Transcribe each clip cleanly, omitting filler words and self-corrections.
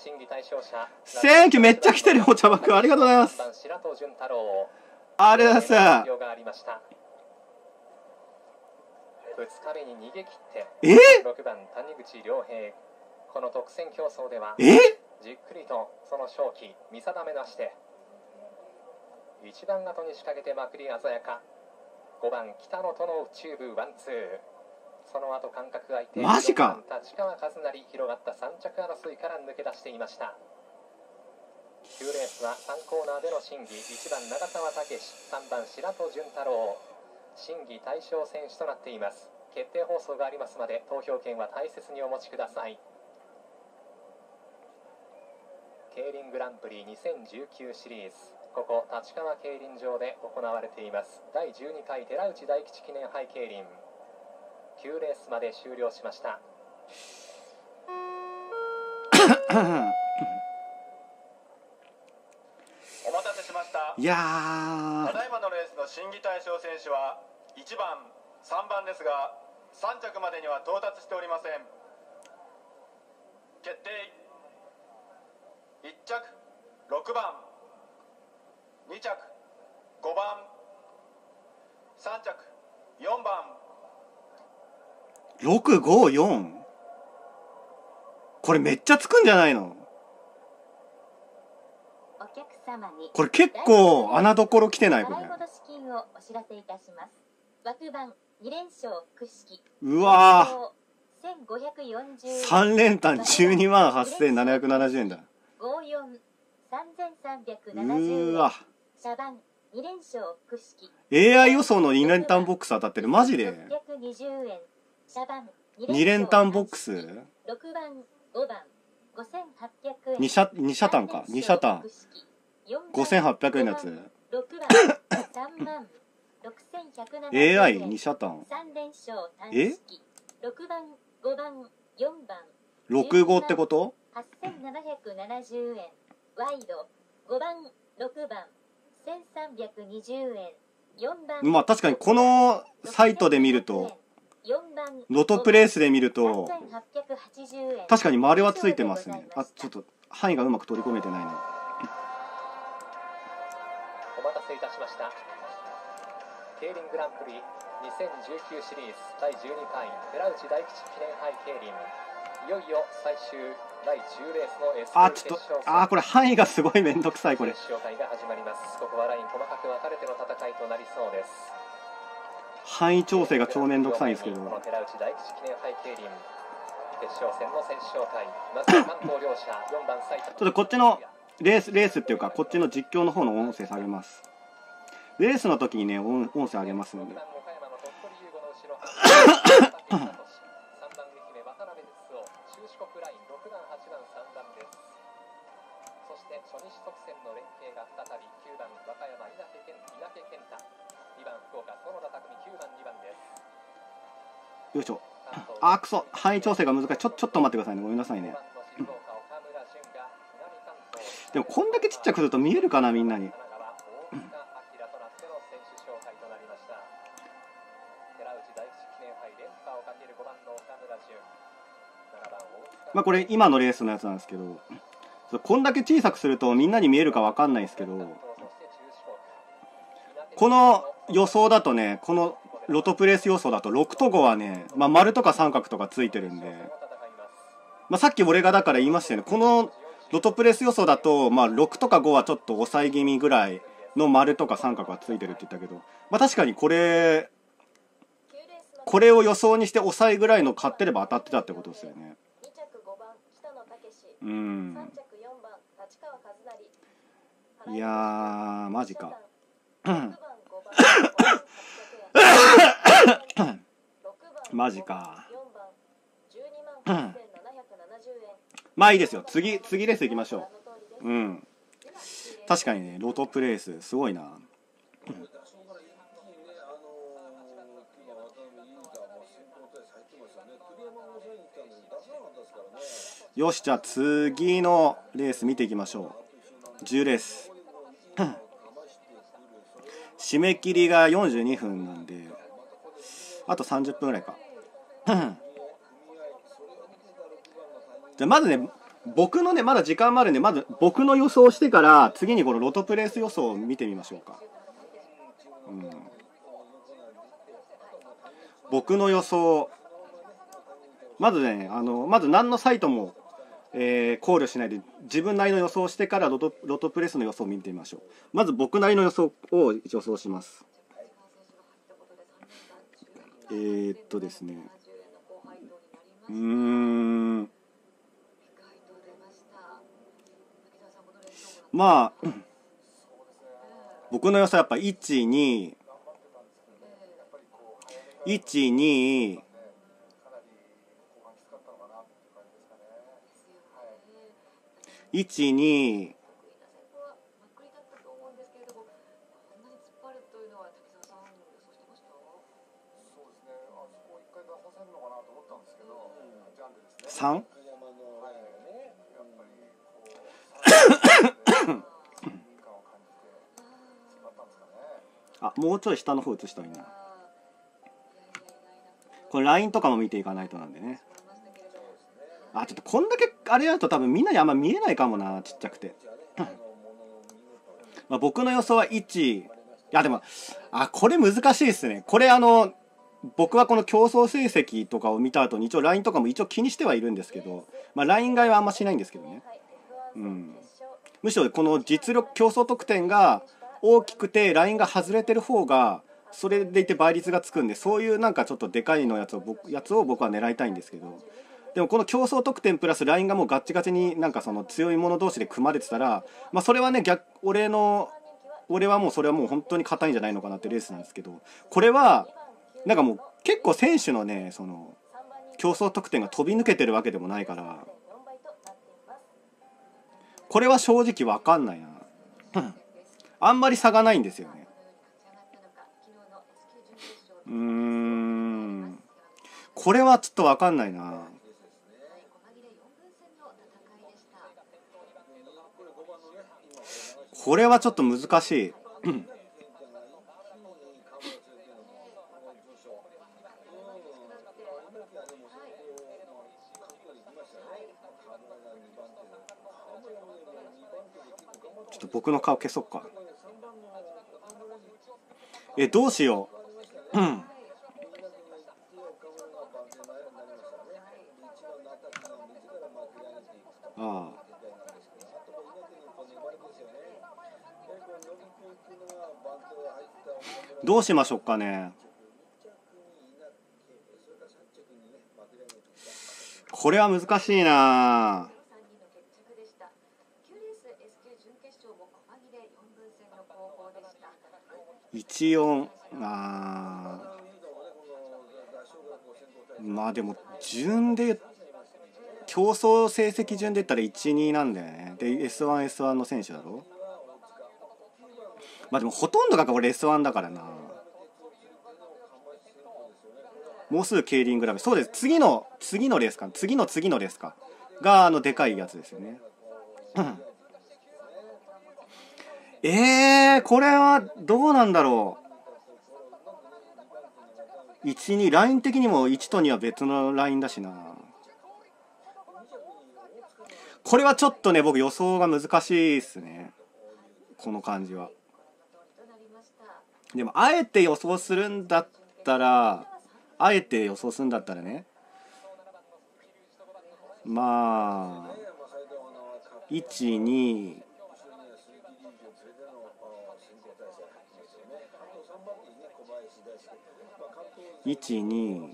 センキュー、めっちゃ来てるよ、お茶爆。ありがとうございます。ありがとうございます。 2日目に逃げ切って6番谷口良平、この特選競争ではじっくりとその勝機見定めなして、一番後に仕掛けてまくり鮮やか5番北野とのチューブワンツー、その後間隔空いてマジか立川和成広がった3着争いから抜け出していました。9レースは3コーナーでの審議、1番長澤武史、3番白戸潤太郎、審議対象選手となっています。決定放送がありますので投票権は大切にお持ちください。競輪グランプリ2019シリーズ、ここ立川競輪場で行われています第12回寺内大吉記念杯競輪、9レースまで終了しました。 お待たせしました。 いやただいまのレースの審議対象選手は1番3番ですが、3着までには到達しておりません。決定。1着6番、2着5番、3着4番。 654、これめっちゃつくんじゃないの。これ結構穴どころ来てないこれ。うわー、3連単12万8770円だ。うわ、 AI 予想の2連単ボックス当たってる。マジで2連単ボックス2車単か、2車単5800円のやつAI2 車単65ってこと？8770円。ワイド5番6番1320円。4番、まあ確かにこのサイトで見ると、ロトプレイスで見ると確かに丸はついてますね。あ、ちょっと範囲がうまく取り込めてないな。 お待たせいたしました。競輪グランプリ2019シリーズ第12回寺内大吉記念杯競輪、いよいよ最終第10レースの S 級決勝戦。 これ範囲がすごいめんどくさい。これ決勝会が始まります。ここはライン細かく分かれての戦いとなりそうです。 範囲調整が超めんどくさいんですけど、 この寺内大吉記念杯競輪決勝戦の選手紹介、まずは関東両者4番埼玉。 ちょっとこっちのレースっていうかこっちの実況の方の音声下げます。レースの時にね音声上げますので。初日即戦の連携が再び9番和歌山稲毛健太、2番福岡園田匠、9番2番です。よいしょ。くそ、範囲調整が難しい。ちょっと待ってくださいね。ごめんなさいね。でもこんだけちっちゃくすると見えるかなみんなに。まあこれ今のレースのやつなんですけど、こんだけ小さくするとみんなに見えるか分かんないですけど、この予想だとね、このロトプレイス予想だと6と5はね、まあ、丸とか三角とかついてるんで、まあ、さっき俺がだから言いましたよね。このロトプレイス予想だと、まあ、6とか5はちょっと抑え気味ぐらいの丸とか三角はついてるって言ったけど、まあ、確かにこれを予想にして抑えぐらいの買ってれば当たってたってことですよね。いやーマジか。マジか。まあいいですよ。次レース行きましょう。確かにね、ロトプレイスすごいな。よし、じゃあ次のレース見ていきましょう。10レース。締め切りが42分なんで、あと30分ぐらいか。じゃあまずね、 僕のね、まだ時間もあるんで、まず僕の予想してから次にこのロトプレイス予想を見てみましょうか。僕の予想、まずね、まず何のサイトも、考慮しないで自分なりの予想をしてからロトプレスの予想を見てみましょう。まず僕なりの予想を予想します。ですね、まあ僕の予想はやっぱ1、2、3あ、もうちょい下の方映したいな。これ LINE とかも見ていかないとなんでね。あ、ちょっとこんだけあれやると多分みんなにあんま見えないかもな、ちっちゃくて。まあ僕の予想は1。いやでも、これ難しいですね。これ僕はこの競争成績とかを見た後に一応 LINE とかも一応気にしてはいるんですけど、まあ LINE 買いはあんましないんですけどね。むしろこの実力競争得点が大きくてラインが外れてる方がそれでいて倍率がつくんで、そういうなんかちょっとでかいのやつを僕は狙いたいんですけど、でもこの競争得点プラスラインがもうガッチガチになんかその強い者同士で組まれてたら、まあそれはね、俺はもうそれはもう本当に硬いんじゃないのかなってレースなんですけど、これはなんかもう結構選手のね、その競争得点が飛び抜けてるわけでもないから、これは正直わかんないな。あんまり差がないんですよね。これはちょっとわかんないな。これはちょっと難しい。ちょっと僕の顔消そっか。どうしよう。どうしましょうかね。これは難しいな。14、まあでも順で競争成績順で言ったら 1,2 なんだよね。で S1 の選手だろ。まあでもほとんどがこれ S1 だからな。もうすぐ競輪グラブ、そうです。次のレースか、次のレースかがでかいやつですよね。これはどうなんだろう。1、2、ライン的にも1と2は別のラインだしな。これはちょっとね、僕予想が難しいっすね、この感じは。でもあえて予想するんだったらね、まあ1、2、1、2、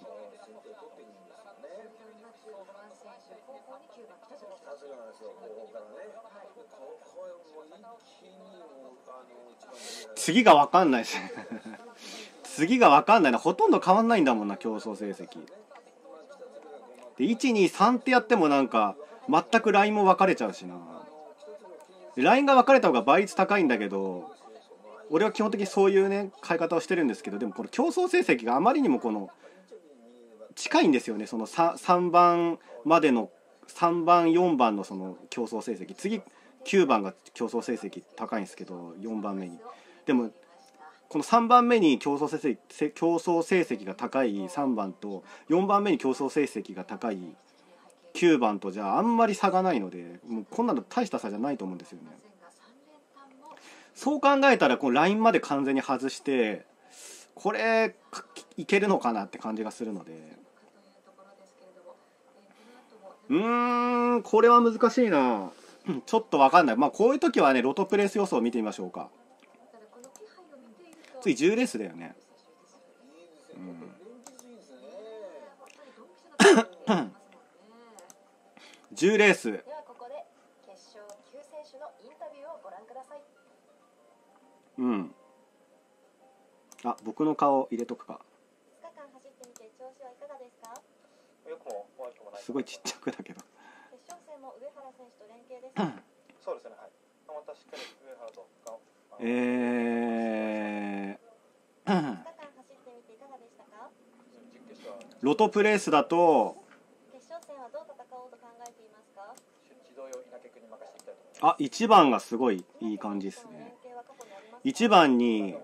次が分かんないです次が分かんないな。ほとんど変わんないんだもんな、競争成績で。1、2、3ってやってもなんか全くラインも分かれちゃうしな。ラインが分かれた方が倍率高いんだけど、俺は基本的にそういうね買い方をしてるんですけど、でもこの競争成績があまりにもこの近いんですよね。その 3番までの3番4番のその競争成績、次9番が競争成績高いんですけど、4番目にでもこの3番目に競争成績が高い3番と4番目に競争成績が高い 9番とじゃああんまり差がないので、もうこんなの大した差じゃないと思うんですよね。そう考えたらこのラインまで完全に外してこれいけるのかなって感じがするので、これは難しいな。ちょっと分かんない。まあこういう時はねロトプレイス予想を見てみましょうか。次10レースだよね。10レース。 ではここで決勝9選手のインタビューをご覧ください。 あ、僕の顔入れとくか。 2日間走ってみて調子はいかがですか？ よくも悪くもない。 すごいちっちゃくだけど。 決勝戦も上原選手と連携ですか？ そうですね、はい。またしっかり上原と 2日間走ってみていかがでしたか？ ロトプレイスだと決勝戦はどう戦おうと考えていますか？ 指導用稲毛君に任せていきたいと思います。 あ、1番がすごいいい感じですね。1番に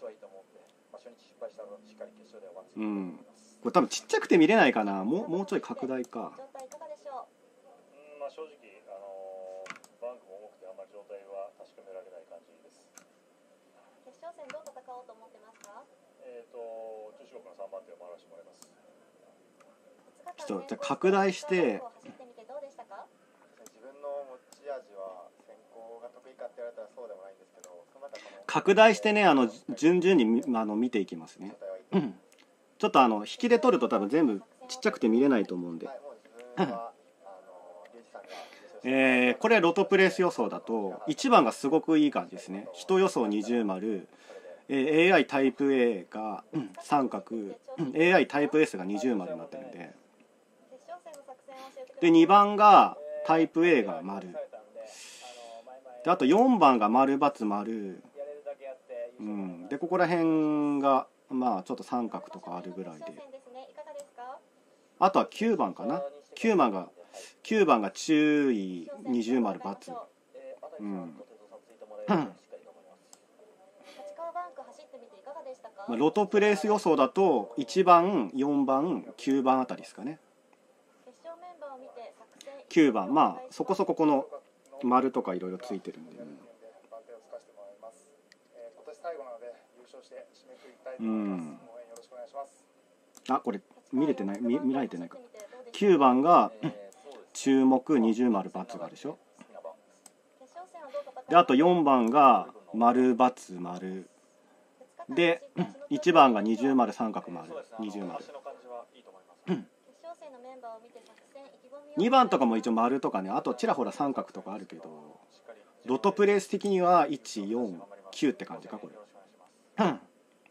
これ多分ちっちゃくて見れないかな。もうちょい拡大か。 まあ正直バンクも重くてあんまり状態は確かめられない感じです。 決勝戦どう戦おうと思ってますか？ 女子国の3番手を回らせてもらいます。 ちょっとじゃあ拡大して自分の持ち味は先行が得意かって言われたらそうでもないんですけど、その中拡大してね順々に見ていきますね。ちょっと引きで撮ると多分全部ちっちゃくて見れないと思うんで。これロトプレイス予想だと1番がすごくいい感じですね。人予想20丸、AI タイプ A が三角、AI タイプ S が20丸になってるんで、で2番がタイプ A が丸で、あと4番が丸×丸、でここら辺がまあちょっと三角とかあるぐらいで、あとは9番かな。9番が注意20丸×。ロトプレイス予想だと1番4番9番あたりですかね。9番まあそこそここの丸とかいろいろついてるんで、あ、これ見られてないか。9番が注目20丸×があるでしょ。であと4番が丸×丸で1番が20丸三角丸20丸。2番とかも一応丸とかね、あとちらほら三角とかあるけど、ロトプレイス的には149って感じかこれ。決勝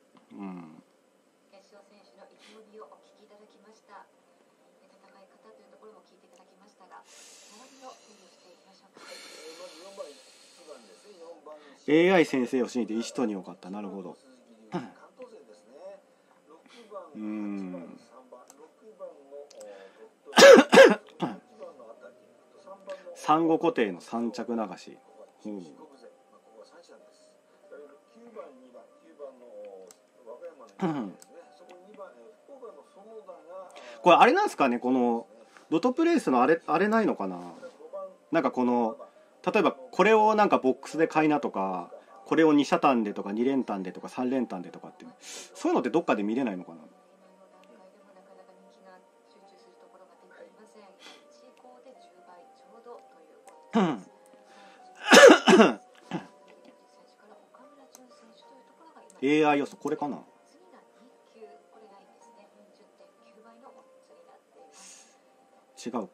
選手の意気込みをお聞きいただきました。戦い方というところも聞いていただきましたが、並びを整理していきましょうか。AI 先生を信じて石とによかった。なるほど。産後固定の3着流し。これあれなんですかね、このロトプレイスのあれないのかな。なんかこの例えばこれをなんかボックスで買いなとか、これを2車単でとか2連単でとか3連単でとかって、そういうのってどっかで見れないのかな。AI 予想これかな。違うか。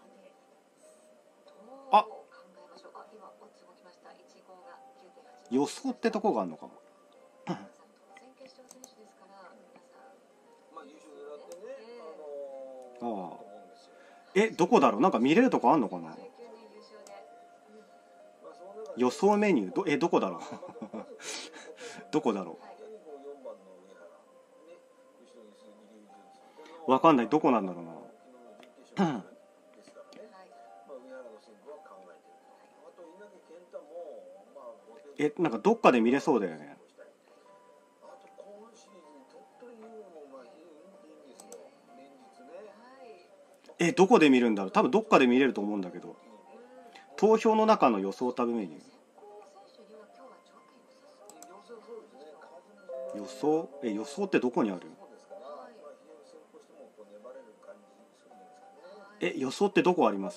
あ、予想ってとこがあるのかも。ああ、どこだろう。なんか見れるとこあんのかな。予想メニューどこだろうどこだろう。わかんない。どこなんだろうななんかどっかで見れそうだよね。 どこで見るんだろう。多分どっかで見れると思うんだけど。投票の中の予想タブメニュー。予想予想ってどこにある？予想ってどこあります？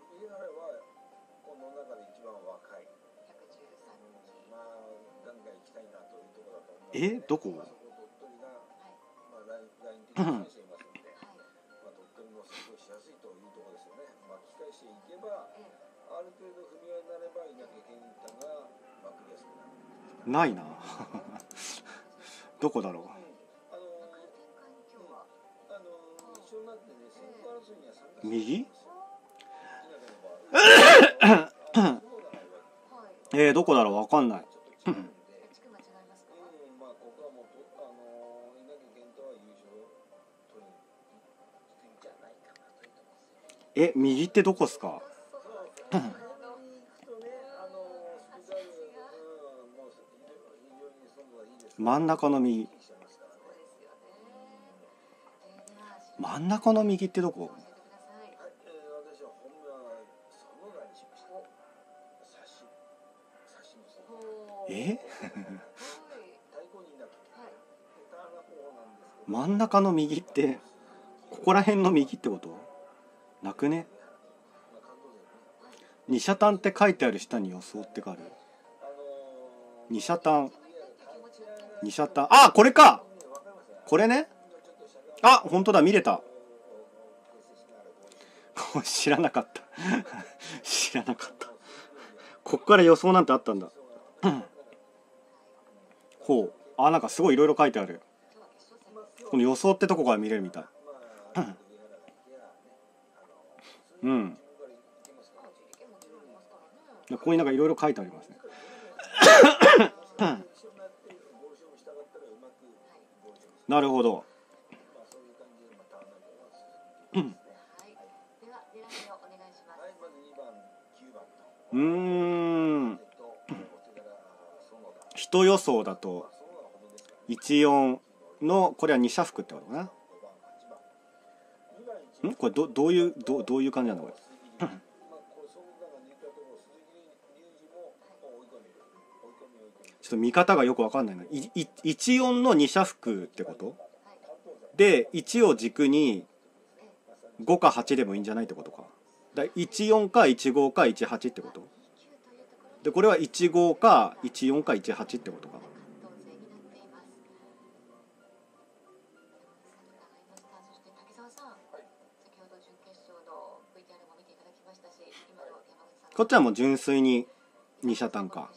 どこ？ないなどこだろう。右どこだろう、わかんない右ってどこっすか？真ん中の右。真ん中の右ってどこ？真ん中の右ってここら辺の右ってこと？なくね？二車単って書いてある下に予想ってある。二車単これか、これね。本当だ、見れた知らなかった知らなかった。こっから予想なんてあったんだほう。なんかすごいいろいろ書いてある。この予想ってとこから見れるみたいここになんかいろいろ書いてありますねなるほど。人予想だと14のこれは2社服ってことかな。これどういう感じなんだこれちょっと見方がよくわかんないな。14の2社服ってことで、1を軸に5か8でもいいんじゃないってことか。だ14か15か18ってことで、これは15か14か18ってことか。こっちはもう純粋に2社単か。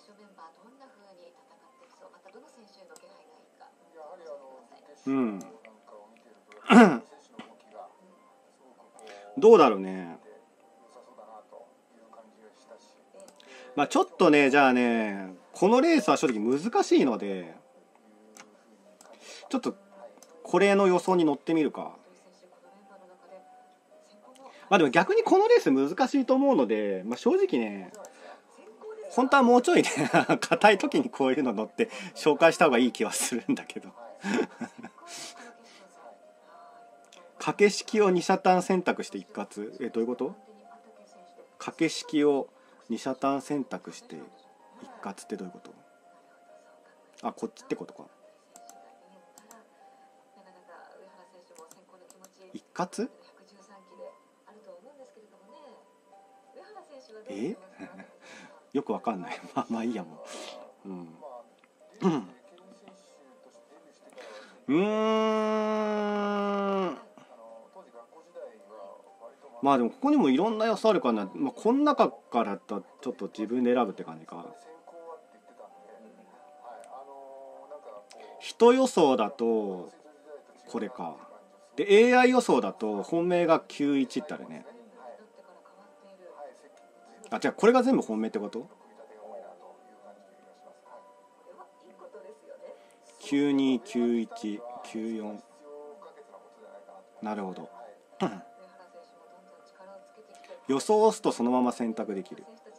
どうだろうね。ちょっとね、じゃあね、このレースは正直難しいので、ちょっとこれの予想に乗ってみるか。でも逆にこのレース難しいと思うので、正直ね、本当はもうちょいね硬い時にこういうの乗って紹介した方がいい気はするんだけど掛け式を2車単選択して一括、どういうこと？掛け式を2車単選択して一括ってどういうこと？こっちってことか。一括？よくわかんないいいやもう。でもここにもいろんな予想あるからな。この中からだとちょっと自分で選ぶって感じか。人予想だとこれか。で AI 予想だと本命が91ってあるね。じゃあこれが全部本命ってこと？ 929194 なるほど予想を押すとそのまま選択できる。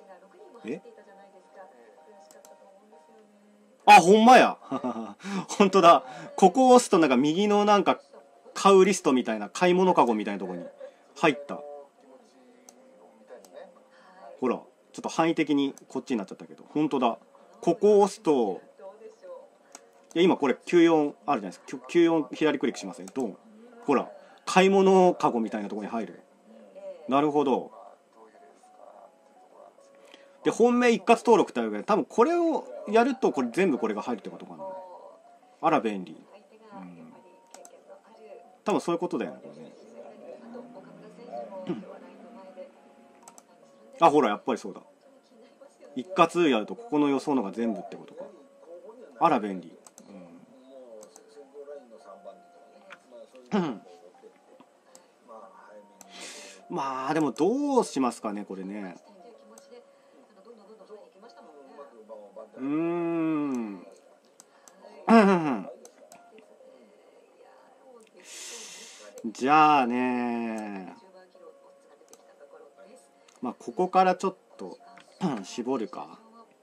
ほんまや本当だ。ここを押すとなんか右のなんか買うリストみたいな、買い物カゴみたいなところに入った。ほらちょっと範囲的にこっちになっちゃったけど、本当だ。ここを押すと、いや今これ94あるじゃないですか。94左クリックしますね。ドン。ほら買い物カゴみたいなところに入る。なるほど。で本命一括登録ってあるけど、多分これをやるとこれ全部これが入るってことかな。あら便利。多分そういうことだよね、これね。あ、ほらやっぱりそうだ。一括やるとここの予想のが全部ってことか。あら便利。まあでもどうしますかねこれね。じゃあね、まあここからちょっと絞るか。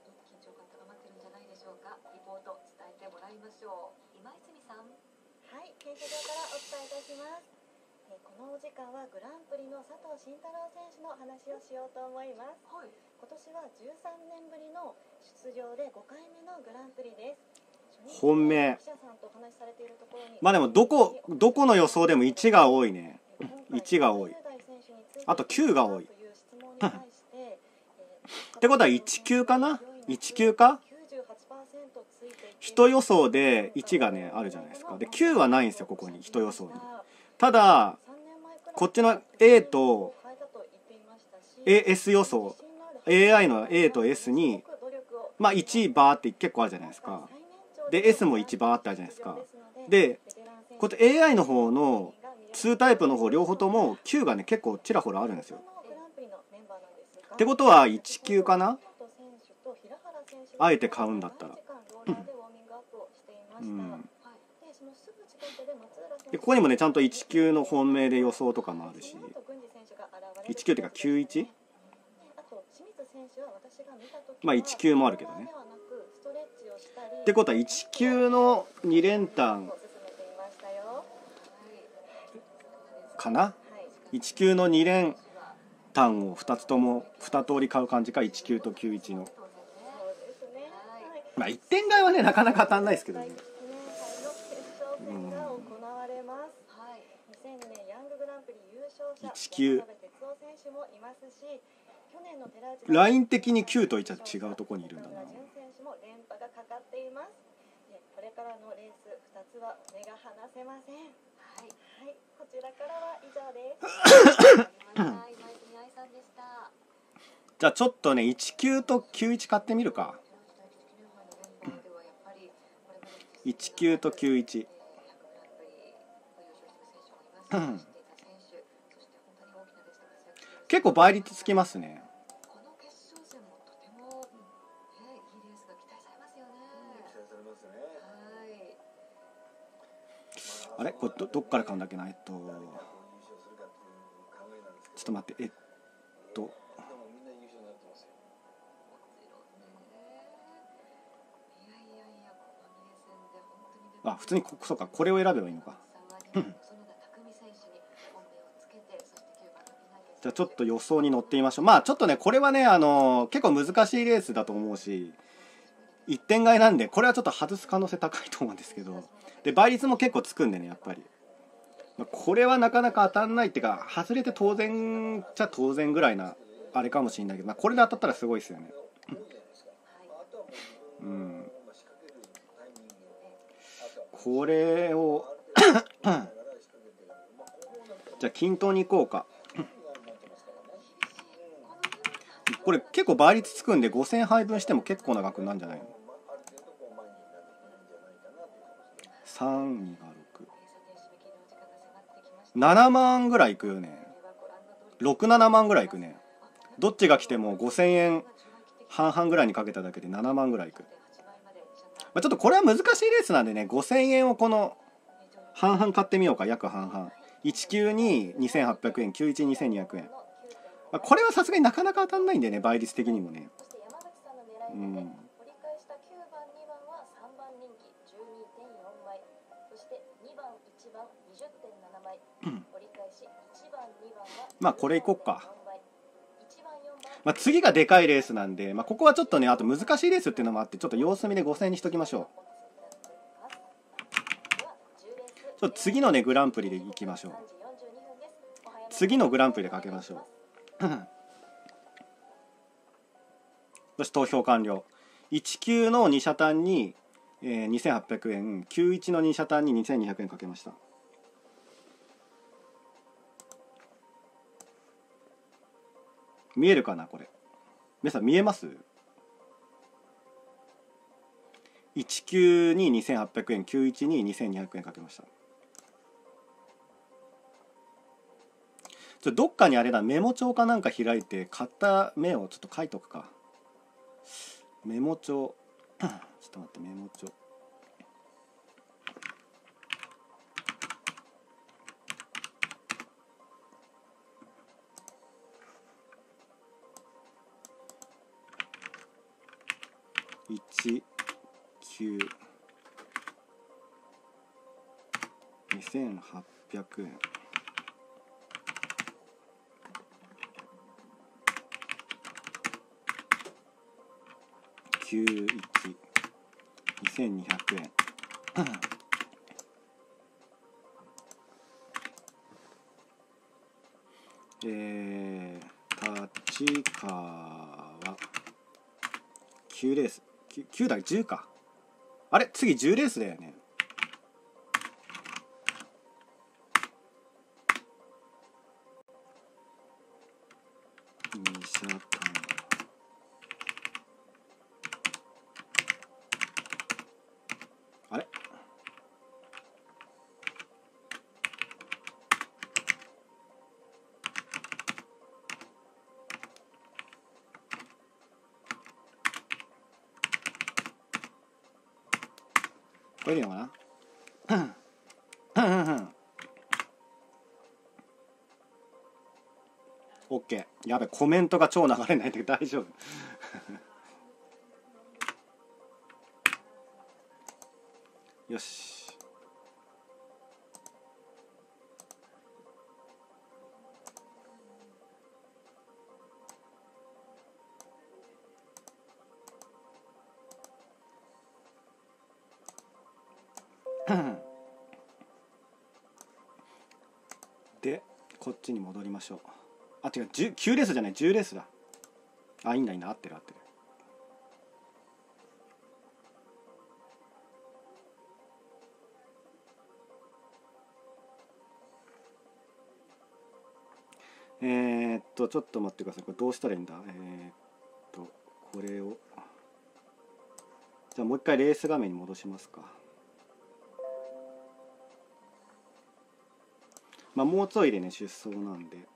研修場からお伝えいたします。このお時間はグランプリの佐藤慎太郎選手の話をしようと思います。今年は13年ぶりの出場で5回目のグランプリです。 本命。まあでもどこの予想でも1が多いね。1が多い。あと9が多い。ってことは19かな？ 19 か1予想で1がねあるじゃないですか。で9はないんですよここに1予想に。ただこっちの A と AS 予想 AI の A と S にまあ1バーって結構あるじゃないですか。で S も1バーってあるじゃないですか。でこっち AI の方の2タイプの方両方とも9がね結構ちらほらあるんですよ。ってことは19かな、あえて買うんだったら。でここにもねちゃんと19の本命で予想とかもあるし、19っていうか 91？ まあ19もあるけどね。ってことは19の2連単かな。19の2連単を2つとも2通り買う感じか。19と91のまあ1点買いはねなかなか当たんないですけどね。19ライン的に9と1は違うところにいるんだな。 これからのレース2つは目が離せません。はい、こちらからは以上です。 じゃあちょっとね19と91買ってみるか。19と91結構倍率つきますね。あれこれどっから買うんだっけな。ちょっと待ってあ普通にそうかこれを選べばいいのか。じゃあちょっと予想に乗ってみましょう。まあちょっとねこれはね結構難しいレースだと思うし1点買いなんでこれはちょっと外す可能性高いと思うんですけど、で倍率も結構つくんでねやっぱりこれはなかなか当たんないっていうか外れて当然じゃ当然ぐらいなあれかもしれないけど、これで当たったらすごいですよね。これをじゃあ均等にいこうか。これ結構倍率つくんで5000配分しても結構な額なんじゃないの。3が6、7万ぐらいいくよね。6、7万ぐらいいくね。どっちが来ても5000円半々ぐらいにかけただけで7万ぐらいいく。ちょっとこれは難しいレースなんでね5000円をこの半々買ってみようか。約半々。19に2800円、91に2200円。これはさすがになかなか当たんないんでね倍率的にもね。 まあこれいこっか。まあ次がでかいレースなんで、まあここはちょっとね、あと難しいレースっていうのもあって、ちょっと様子見で5000円にしときましょう。ちょっと次のね、グランプリでいきましょう。次のグランプリでかけましょう。よし、投票完了。19の2車単に、2800円、91の2車単に2200円かけました。見えるかなこれ。皆さん見えます？ 19 に2800円、91に2200円かけました。どっかにあれだ、メモ帳かなんか開いて買った目をちょっと書いとくか。メモ帳ちょっと待って、メモ帳19 2800円91 2200円立川9レース9だ10か。あれ次10レースだよね。2車単あれこれでいいのかな。オッケー。やべ、コメントが超流れないで大丈夫。よし。でこっちに戻りましょう。あ、違う、9レースじゃない、10レースだ。あ、いいんだいいんだ、合ってる合ってる。ちょっと待ってください。これどうしたらいいんだ。これをじゃあもう一回レース画面に戻しますか。まあもうちょいでね出走なんで。